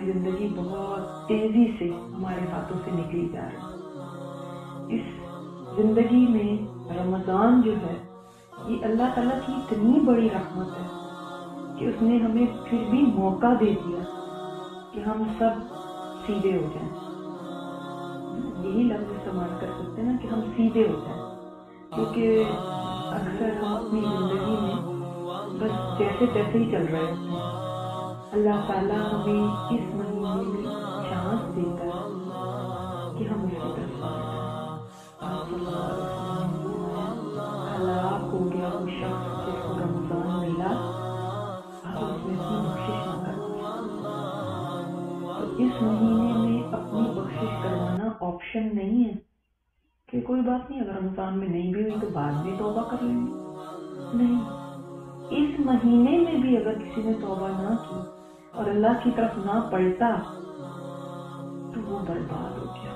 زندگی بہت تیزی سے ہمارے ہاتھوں سے نکلی جا رہی ہے۔ اس زندگی میں رمضان جو ہے یہ اللہ تعالیٰ کی اتنی بڑی رحمت ہے کہ اس نے ہمیں پھر بھی موقع دے دیا کہ ہم سب سیدھے ہو جائیں۔ یہی لفظ استعمال کر سکتے ہیں نا کہ ہم سیدھے ہو جائیں، کیونکہ اکثر ہم اپنی زندگی میں بس جیسے تیسے ہی چل رہے ہوتے ہیں۔ اللہ تعالیٰ ہمیں اس مہینے میں چانس دیتا ہے کہ ہم اس کی طرف آپ صلی اللہ علیہ وسلم نے فرمایا ہلاک ہو گیا وہ شخص جس کو رمضان ملا آپ اس میں اپنی بخشش نہ کرنا۔ تو اس مہینے میں اپنی بخشش کروانا آپشن نہیں ہے کہ کوئی بات نہیں، اگر رمضان میں نہیں بھی ہوئی تو بعد میں توبہ کر لیں گے، نہیں، اس مہینے میں بھی اگر کسی نے توبہ نہ کی اور اللہ کی طرف نہ پلٹا تو وہ برباد ہو گیا۔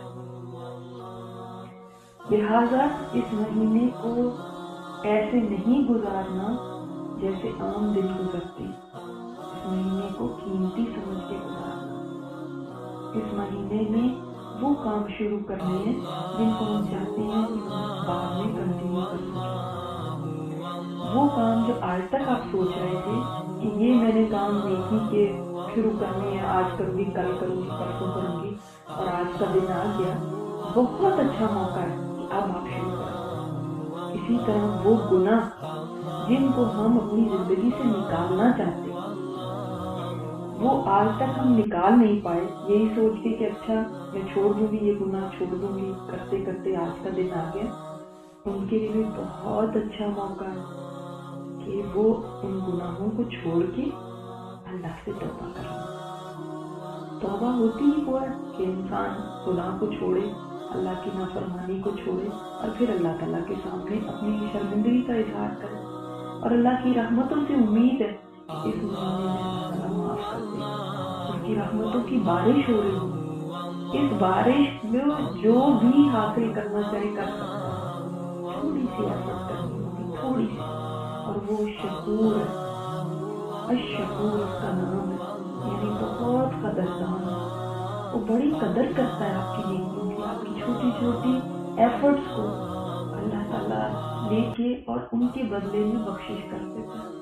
لہذا اس مہینے کو ایسے نہیں گزارنا جیسے عام دن گزرتے، اس مہینے کو قیمتی سمجھ کے گزارنا۔ اس مہینے میں وہ کام شروع کرنے ہیں جن کو ہم چاہتے ہیں کہ ہم بعد میں کنٹینیو کر سکیں۔ وہ کام جو آج تک آپ سوچ رہے تھے کہ یہ میں نے کام نیکی کے شروع کرنے ہیں، آج کروں گی، کل کروں گی، پرسوں کروں گی، اور آج کا دن آ گیا، بہت اچھا موقع ہے کہ اب آپ شروع کریں۔ اسی طرح وہ گناہ جن کو ہم اپنی زندگی سے نکالنا چاہتے ہیں، وہ آج تک ہم نکال نہیں پائے، یہی سوچ کے کہ اچھا میں چھوڑ دوں گی، یہ گناہ چھوڑ دوں گی، کرتے کرتے آج کا دن آ گیا، ان کے لیے بہت اچھا موقع ہے کہ وہ ان گناہوں کو چھوڑ کے اللہ سے توبہ کریں۔ توبہ ہوتی ہی وہ ہے کہ انسان گناہ کو چھوڑے، اللہ کی نافرمانی کو چھوڑے، اور پھر اللہ تعالیٰ کے سامنے اپنی شرمندگی کا اظہار کرے، اور اللہ کی رحمتوں سے امید ہے کہ اس مہینے میں اللہ تعالیٰ معاف کر دے، اس کی رحمتوں کی بارش ہو رہی ہے، اس بارش میں جو بھی حاصل کرنا چاہے کر سکتا ہے، تھوڑی سی ایفرٹ کرنی ہوگی، تھوڑی سی، اور وہ شکور ہے، الشکور اس کا نام ہے، یعنی بہت قدردان ہے، وہ بڑی قدر کرتا ہے آپ کی نیکیوں کی، آپ کی چھوٹی چھوٹی ایفرٹس کو اللہ تعالیٰ لے کے اور ان کے بدلے میں بخشش کر دیتا ہے۔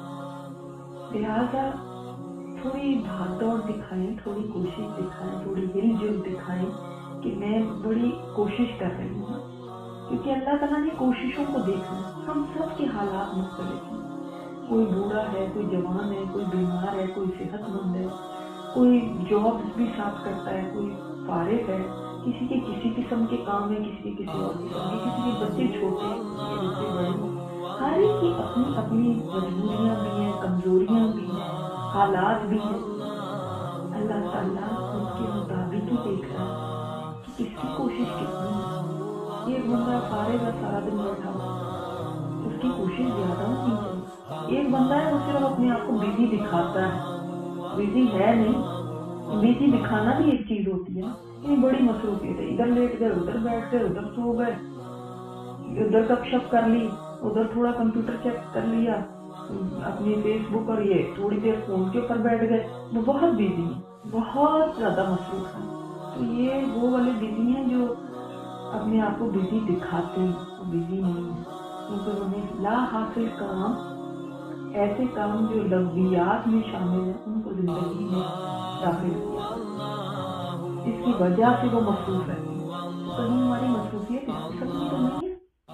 لہٰذا تھوڑی بھاگ دوڑ دکھائیں، تھوڑی کوشش دکھائیں، تھوڑی ہل جل دکھائیں کہ میں بڑی کوشش کر رہی ہوں، کیونکہ اللہ تعالیٰ نے کوششوں کو دیکھنا ہے۔ ہم سب کے حالات مختلف ہیں، کوئی بوڑھا ہے، کوئی جوان ہے، کوئی بیمار ہے، کوئی صحت مند ہے، کوئی جاب بھی ساتھ کرتا ہے، کوئی فارغ ہے، کسی کے کسی قسم کے کام ہے، کسی کے کسی اور قسم کے، کسی کے بچے چھوٹے ہیں، کسی کے بچے بڑے ہیں، ہر ایک کی اپنی اپنی مجبوریاں بھی ہیں، کمزوریاں بھی ہیں، حالات بھی ہیں۔ اللہ تعالیٰ ان کے مطابق ہی دیکھ رہا ہے کہ کس کی کوشش کتنی ہے۔ ایک بندہ فارغ ہے، سارا دن بیٹھا ہوا، اس کی کوشش زیادہ ہونی چاہیے۔ ایک بندہ ہے وہ صرف اپنے آپ کو بزی دکھاتا ہے، بزی ہے نہیں، بزی دکھانا بھی ایک چیز ہوتی ہے، یہ بڑی مصروفیت ہے، ادھر لیٹ گئے، ادھر بیٹھ گئے، ادھر سو گئے، ادھر گپ شپ کر لی، ادھر تھوڑا کمپیوٹر چیک کر لیا، اپنی فیس بک اور یہ تھوڑی دیر فون کے اوپر بیٹھ گئے، وہ بہت بزی ہیں، بہت زیادہ مصروف ہیں۔ تو یہ وہ والے بزی ہیں جو اپنے آپ کو بزی دکھاتے ہیں، وہ بزی نہیں ہے، کیونکہ انہیں لا حاصل کام، ایسے کام جو لغویات میں شامل ہیں، ان کو زندگی میں داخل کیا، اس کی وجہ سے وہ مصروف رہتی ہیں۔ تو کہیں ہماری مصروفیت اس قسم کی تو نہیں ہے۔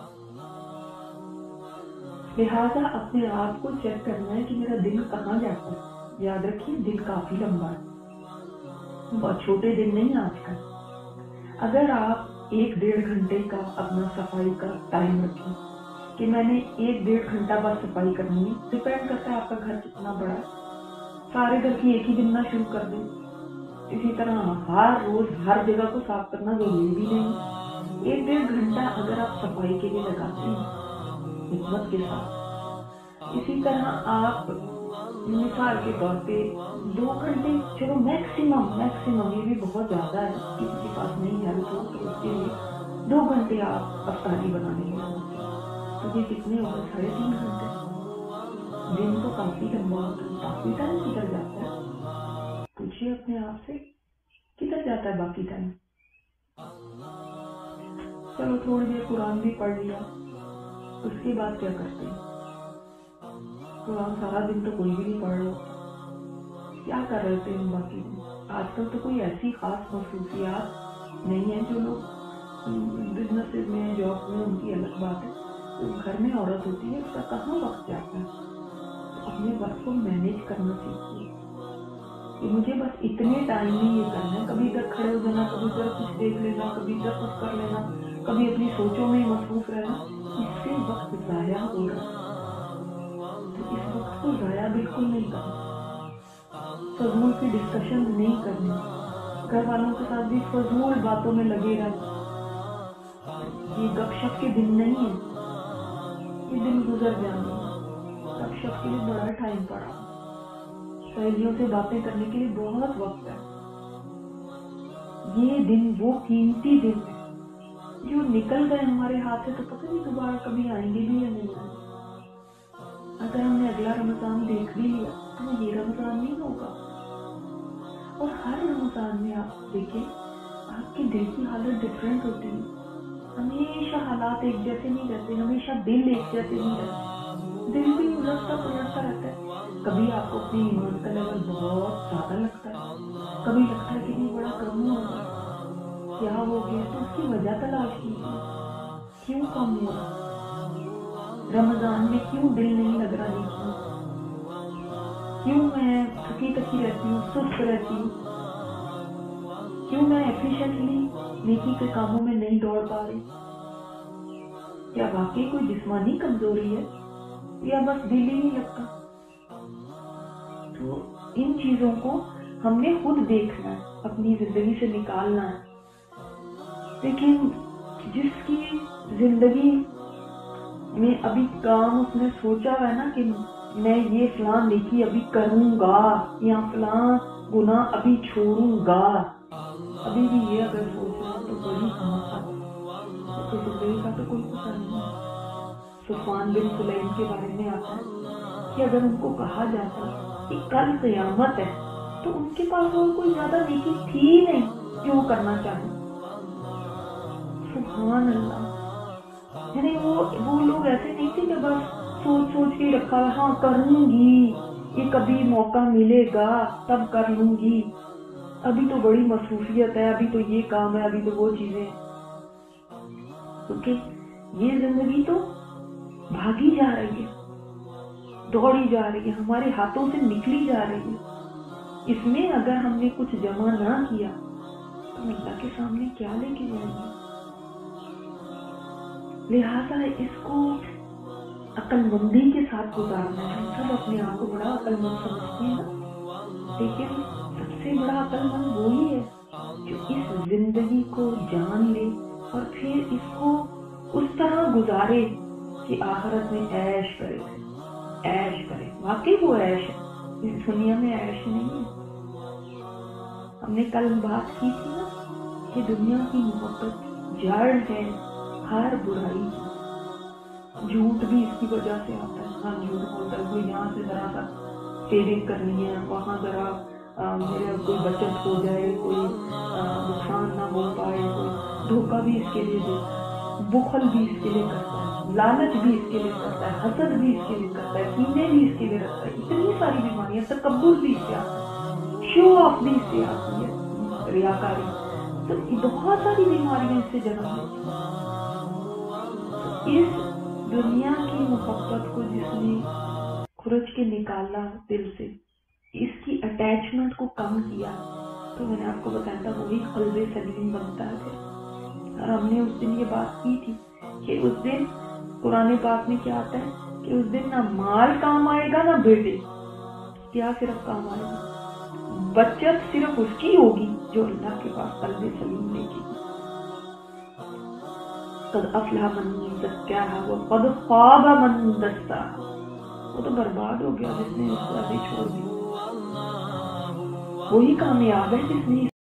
لہٰذا اپنے آپ کو چیک کرنا ہے کہ میرا دل کہاں جاتا ہے۔ یاد رکھیے دل کافی لمبا ہے، بہت چھوٹے دن نہیں آج کل۔ اگر آپ 1-1.5 گھنٹے کا اپنا صفائی کا ٹائم رکھیں کہ میں نے 1-1.5 گھنٹہ بعد صفائی کرنی ہے، ڈیپینڈ کرتا ہے آپ کا گھر کتنا بڑا ہے، سارے گھر کی ایک ہی دن نہ شروع کر دیں۔ اسی طرح ہر روز ہر جگہ کو صاف کرنا ضروری بھی نہیں، 1-1.5 گھنٹہ اگر آپ صفائی کے لیے لگاتے ہیں حکمت کے ساتھ، اسی طرح آپ مثال کے طور پہ 2 گھنٹے، چلو میکسیمم، یہ بھی بہت زیادہ ہے، کسی کے پاس نہیں ہے تو اس کے لیے 2 گھنٹے آپ افطاری بنانے میں لگاتے ہیں، تو یہ کتنے ہوگا؟ 3.5 گھنٹے۔ دن تو کافی لمبا ہوتا ہے، کافی ٹائم گزر جاتا ہے۔ تو पूछिए अपने आप से, किधर जाता है बाकी टाइम? चलो थोड़ी देर कुरान भी पढ़ लिया, उसके बाद क्या करते हैं? कुरान सारा दिन तो कोई भी नहीं पढ़ रहा, क्या कर रहे थे हम बाकी दिन? आजकल तो कोई ऐसी खास मसरूफियात नहीं है। जो लोग बिजनेस में, जॉब में, उनकी अलग बात है। तो घर में औरत होती है, उसका कहाँ वक्त जाता है? तो अपने वक्त को मैनेज करना सीखिए कि मुझे बस इतने टाइम में ये करना है। कभी इधर खड़े हो जाना, कभी इधर कुछ देख लेना, कभी इधर कुछ कर लेना, कभी अपनी सोचों में मसरूफ रहना, इससे वक्त जाया हो रहा है। तो इस वक्त को जाया बिल्कुल नहीं करना। फजूल की डिस्कशन नहीं करनी, घर वालों के साथ भी फजूल बातों में लगे रहना। ये गपशप के दिन नहीं है, ये दिन गुजर जाएंगे। गपशप के लिए बड़ा टाइम पड़ा, सहेलियों से बातें करने के लिए बहुत वक्त है। ये दिन वो कीमती दिन है जो निकल गए हमारे हाथ से, तो पता नहीं दोबारा कभी आएंगे भी या नहीं आएंगे। अगर हमने अगला रमजान देख भी लिया तो ये रमजान नहीं होगा। और हर रमजान में आप देखें, आपके दिल की हालत डिफरेंट होती है। हमेशा हालात एक जैसे नहीं रहते, हमेशा दिल एक जैसे नहीं रहते। दिल भी उलटता पुलटता रहता है। कभी आपको अपने ईमान का लेवल बहुत ज्यादा लगता है, कभी लगता है कि नहीं बड़ा कम हो रहा है, क्या हो गया? तो उसकी वजह तलाश कीजिए, क्यों कम हो रहा? रमजान में क्यों दिल नहीं लग रहा? क्यों मैं थकी थकी रहती हूँ, सुस्त रहती हूँ? क्यों मैं एफिशिएंटली नेकी के कामों में नहीं दौड़ पा रही? क्या वाकई कोई जिस्मानी कमजोरी है या बस दिल ही नहीं लगता? तो इन चीजों को हमने खुद देखना है, अपनी जिंदगी से निकालना है। लेकिन जिसकी जिंदगी में अभी काम उसने सोचा है ना कि मैं ये फलां नेकी अभी करूंगा या फलां गुनाह अभी छोड़ूंगा, अभी भी ये अगर सोच रहा तो बड़ी समस्या, तो जिंदगी का तो कोई पता नहीं है। सुफान बिन सुलैम के बारे में आता है कि अगर उनको कहा जाता कि कल क़यामत है, तो उनके पास और कोई ज्यादा नेकी थी नहीं जो करना चाहे। सुभान अल्लाह। यानी वो लोग ऐसे नहीं थे कि बस सोच के रखा, हाँ करूंगी, ये कभी मौका मिलेगा तब कर लूंगी, अभी तो बड़ी मसरूफियत है, अभी तो ये काम है, अभी तो वो चीजें। क्योंकि ये जिंदगी तो भागी जा रही है, दौड़ी जा रही है, हमारे हाथों से निकली जा रही है। इसमें अगर हमने कुछ जमा ना किया तो अल्लाह के सामने क्या लेके जाएंगे? लिहाजा इसको अक्लमंदी के साथ गुजारना है। सब अपने आप को बड़ा अक्लमंद समझते हैं ना, लेकिन सबसे बड़ा अक्लमंद वही है जो इस जिंदगी को जान ले और फिर इसको उस तरह गुजारे कि आखिरत में ऐश करे। ऐश करे, वाकई वो ऐश है, इस दुनिया में ऐश नहीं है। हमने कल बात की थी ना कि दुनिया की मोहब्बत जड़ है हर बुराई की। झूठ भी इसकी वजह से आता है। हाँ, झूठ बोलता है कोई, यहाँ से जरा सा सेविंग करनी है, वहाँ जरा मेरे कोई बचत हो जाए, कोई नुकसान ना हो पाए, कोई धोखा भी इसके लिए देता है, बुखल भी इसके लिए करता है, लालच भी इसके लिए करता है, हसद भी इसके लिए करता है, कीने भी इसके लिए रखता है। इतनी सारी बीमारियां, तकब्बुर भी इससे आता है, शो ऑफ भी इससे आती है, रियाकारी, तो बहुत सारी बीमारियां इससे जन्म लेती हैं। इस दुनिया की मोहब्बत को जिसने खुरच के निकाला दिल से, इसकी अटैचमेंट को कम किया, तो मैंने आपको बताया था वही कल्बे सलीम बनता है। और हमने उस दिन ये बात की थी कि उस दिन कुरान पाक में क्या आता है कि उस दिन ना माल काम आएगा ना बेटे, क्या सिर्फ काम आएगा, बचत सिर्फ उसकी होगी जो अल्लाह के पास कल्बे सलीम लेगी। कद अफलह मन ज़क्काहा व कद ख़ाब मन दस्साहा, वो तो बर्बाद हो गया जिसने इसको ऐसे छोड़ दिया। वही कामयाब है जिसने